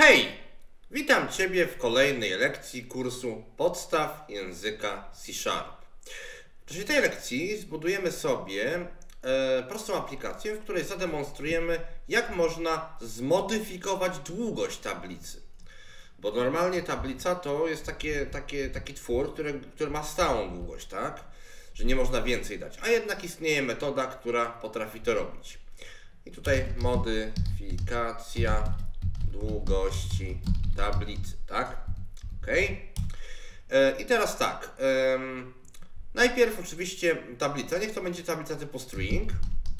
Hej! Witam Ciebie w kolejnej lekcji kursu Podstaw języka C#. W czasie tej lekcji zbudujemy sobie prostą aplikację, w której zademonstrujemy, jak można zmodyfikować długość tablicy. Bo normalnie tablica to jest taki twór, który ma stałą długość, tak? Że nie można więcej dać. A jednak istnieje metoda, która potrafi to robić. I tutaj modyfikacja długości tablicy, tak? Ok. I teraz tak. Najpierw oczywiście tablica. Niech to będzie tablica typu string.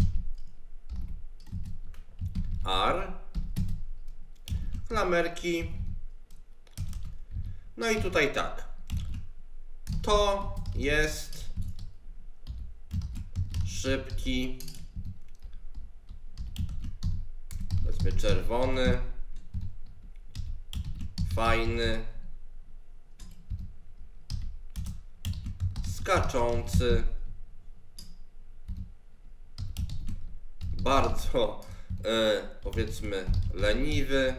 R. Klamerki. No i tutaj tak. To jest szybki, powiedzmy czerwony, fajny, skaczący, bardzo powiedzmy leniwy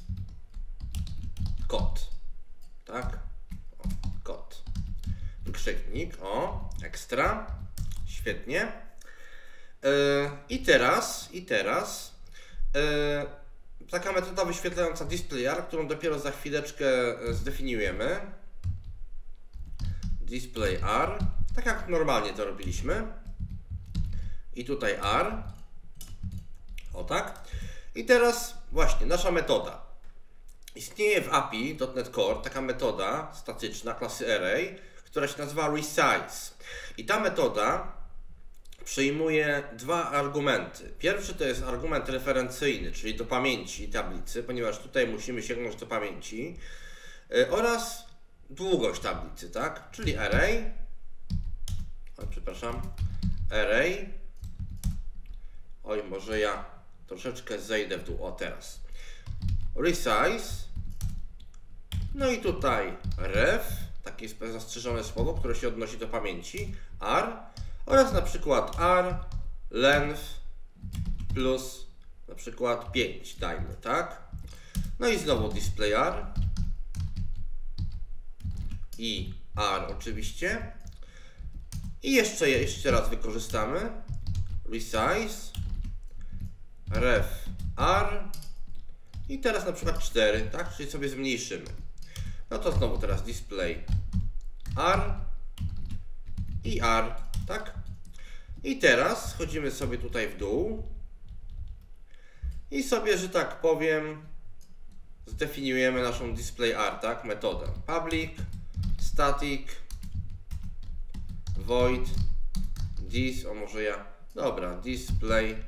kot, tak? O, kot. Wykrzyknik, o, ekstra, świetnie. I teraz taka metoda wyświetlająca displayR, którą dopiero za chwileczkę zdefiniujemy. DisplayR, tak jak normalnie to robiliśmy. I tutaj R. O tak. I teraz właśnie nasza metoda. Istnieje w API .NET Core taka metoda statyczna klasy array, która się nazywa resize. I ta metoda przyjmuje dwa argumenty. Pierwszy to jest argument referencyjny, czyli do pamięci tablicy, ponieważ tutaj musimy sięgnąć do pamięci, oraz długość tablicy, tak? Czyli array, array, może ja troszeczkę zejdę w dół, o teraz, resize, no i tutaj ref, takie zastrzeżone słowo, które się odnosi do pamięci, r, oraz na przykład r length plus na przykład 5 dajmy, tak? No i znowu displayR i r oczywiście. I jeszcze raz wykorzystamy resize ref r i teraz na przykład 4, tak? Czyli sobie zmniejszymy. No to znowu teraz display r i r, tak? I teraz schodzimy sobie tutaj w dół i sobie, że tak powiem, zdefiniujemy naszą displayR, tak? Metodę public static void displayR,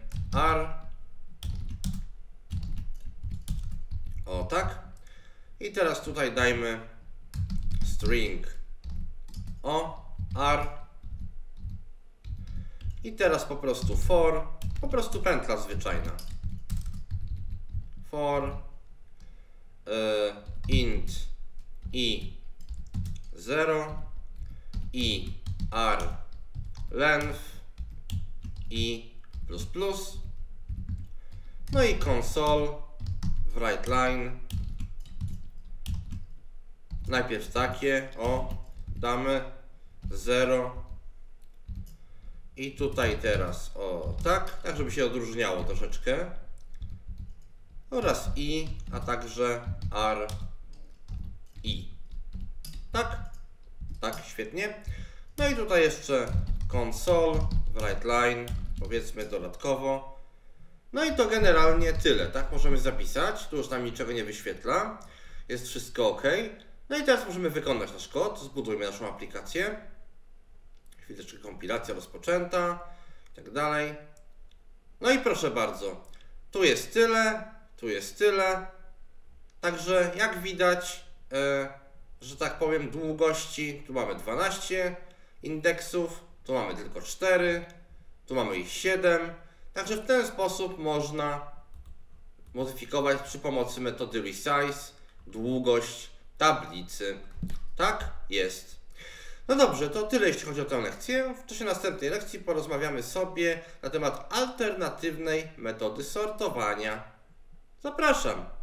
o tak. I teraz tutaj dajmy string r. I teraz po prostu for, po prostu pętla zwyczajna. For int i 0 i r length i plus plus. No i console w writeLine. Najpierw takie, o, damy 0. I tutaj teraz, o tak, tak żeby się odróżniało troszeczkę. Oraz i, a także r, i. Tak? Tak, świetnie. No i tutaj jeszcze console, writeLine, powiedzmy dodatkowo. No i to generalnie tyle, tak? Możemy zapisać, tu już nam niczego nie wyświetla. Jest wszystko ok. No i teraz możemy wykonać nasz kod, zbudujmy naszą aplikację. Chwileczkę, kompilacja rozpoczęta i tak dalej. No i proszę bardzo, tu jest tyle, tu jest tyle. Także jak widać, że tak powiem, długości, tu mamy 12 indeksów, tu mamy tylko 4, tu mamy ich 7. Także w ten sposób można modyfikować przy pomocy metody resize długość tablicy. Tak jest. No dobrze, to tyle jeśli chodzi o tę lekcję. W czasie następnej lekcji porozmawiamy sobie na temat alternatywnej metody sortowania. Zapraszam.